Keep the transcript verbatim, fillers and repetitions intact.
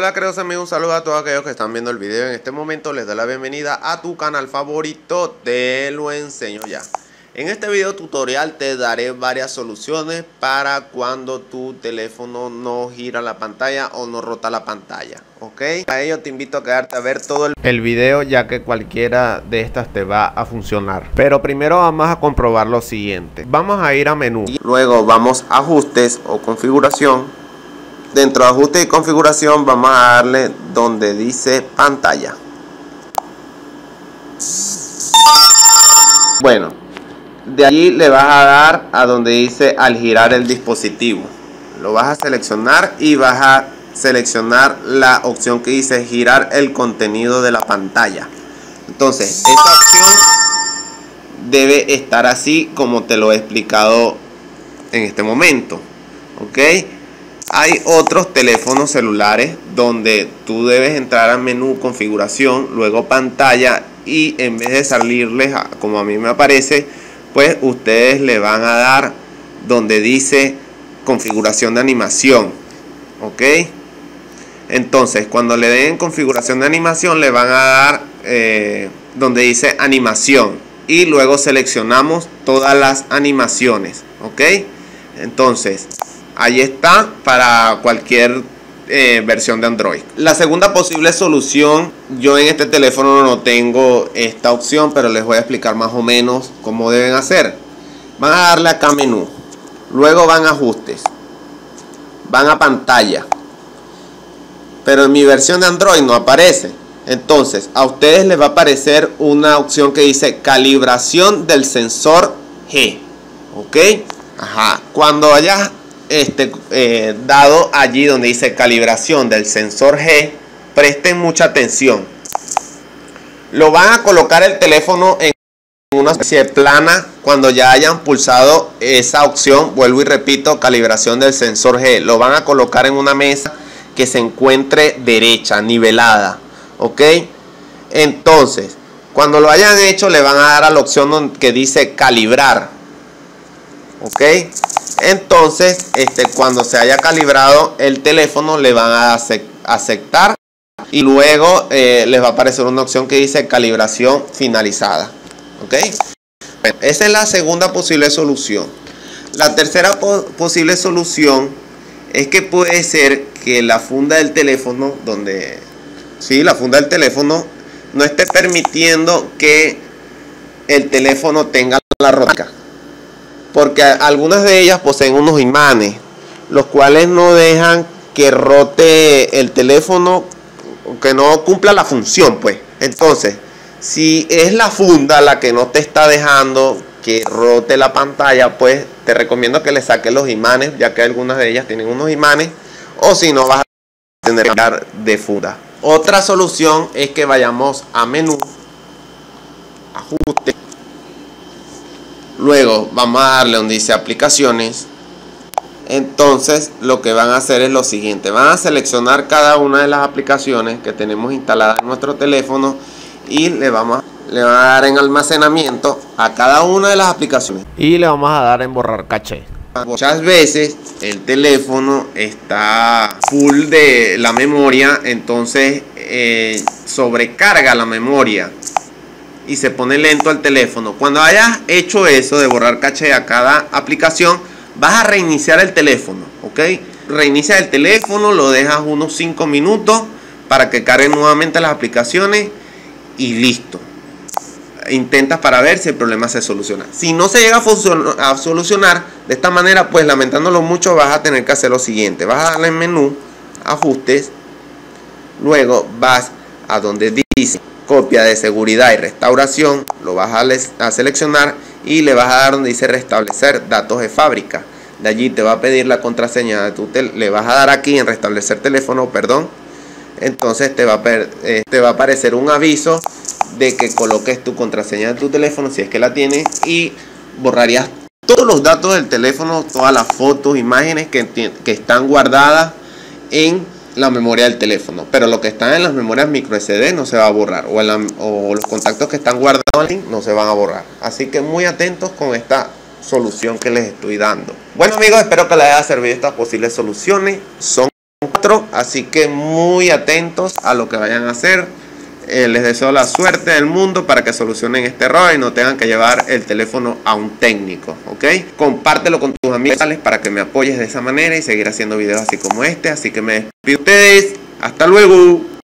Hola queridos amigos, un saludo a todos aquellos que están viendo el video. En este momento les doy la bienvenida a tu canal favorito, Te Lo Enseño Ya. En este video tutorial te daré varias soluciones para cuando tu teléfono no gira la pantalla o no rota la pantalla, ¿ok? Para ello te invito a quedarte a ver todo el, el video, ya que cualquiera de estas te va a funcionar. Pero primero vamos a comprobar lo siguiente. Vamos a ir a menú, luego vamos a ajustes o configuración. Dentro de ajuste y configuración vamos a darle donde dice pantalla. Bueno, de allí le vas a dar a donde dice al girar el dispositivo. Lo vas a seleccionar y vas a seleccionar la opción que dice girar el contenido de la pantalla. Entonces, esta opción debe estar así como te lo he explicado en este momento, ¿ok? Hay otros teléfonos celulares donde tú debes entrar al menú configuración, luego pantalla, y en vez de salirles a, como a mí me aparece, pues ustedes le van a dar donde dice configuración de animación, ¿ok? Entonces cuando le den configuración de animación le van a dar eh, donde dice animación y luego seleccionamos todas las animaciones, ¿ok? Entonces ahí está para cualquier eh, versión de Android. La segunda posible solución, yo en este teléfono no tengo esta opción, pero les voy a explicar más o menos cómo deben hacer. Van a darle acá a menú, luego van a ajustes, van a pantalla, pero en mi versión de Android no aparece. Entonces a ustedes les va a aparecer una opción que dice calibración del sensor G, ¿ok? Ajá. Cuando hayas Este, eh, dado allí donde dice calibración del sensor G, presten mucha atención. Lo van a colocar el teléfono en una especie plana cuando ya hayan pulsado esa opción. Vuelvo y repito, calibración del sensor G. Lo van a colocar en una mesa que se encuentre derecha, nivelada, ¿ok? Entonces, cuando lo hayan hecho, le van a dar a la opción que dice calibrar, ¿ok? Entonces, este, cuando se haya calibrado el teléfono, le van a aceptar y luego eh, les va a aparecer una opción que dice calibración finalizada, ¿ok? Bueno, esa es la segunda posible solución. La tercera po posible solución es que puede ser que la funda del teléfono, donde, sí, la funda del teléfono no esté permitiendo que el teléfono tenga la rótica, porque algunas de ellas poseen unos imanes, los cuales no dejan que rote el teléfono, que no cumpla la función, pues. Entonces, si es la funda la que no te está dejando que rote la pantalla, pues te recomiendo que le saques los imanes, ya que algunas de ellas tienen unos imanes, o si no vas a tener que cambiar de funda. Otra solución es que vayamos a menú, ajuste. Luego vamos a darle donde dice aplicaciones. Entonces lo que van a hacer es lo siguiente: van a seleccionar cada una de las aplicaciones que tenemos instaladas en nuestro teléfono y le vamos a, le van a dar en almacenamiento a cada una de las aplicaciones y le vamos a dar en borrar caché. Muchas veces el teléfono está full de la memoria, entonces eh, sobrecarga la memoria y se pone lento el teléfono. Cuando hayas hecho eso de borrar caché a cada aplicación, vas a reiniciar el teléfono, ¿ok? Reinicia el teléfono, lo dejas unos cinco minutos para que carguen nuevamente las aplicaciones y listo. Intentas para ver si el problema se soluciona. Si no se llega a, a solucionar de esta manera, pues lamentándolo mucho, vas a tener que hacer lo siguiente: vas a darle en menú, ajustes, luego vas a donde dice copia de seguridad y restauración, lo vas a, a seleccionar y le vas a dar donde dice restablecer datos de fábrica. De allí te va a pedir la contraseña de tu teléfono, le vas a dar aquí en restablecer teléfono, perdón. Entonces te va, a eh, te va a aparecer un aviso de que coloques tu contraseña de tu teléfono si es que la tienes, y borrarías todos los datos del teléfono, todas las fotos, imágenes que, que están guardadas en la memoria del teléfono, pero lo que está en las memorias micro S D no se va a borrar, o, en la, o los contactos que están guardados no se van a borrar. Así que muy atentos con esta solución que les estoy dando. Bueno amigos, espero que les haya servido estas posibles soluciones. Son cuatro, así que muy atentos a lo que vayan a hacer. Eh, les deseo la suerte del mundo para que solucionen este error y no tengan que llevar el teléfono a un técnico, ¿ok? Compártelo con tus amigos para que me apoyes de esa manera y seguir haciendo videos así como este. Así que me despido de ustedes. Hasta luego.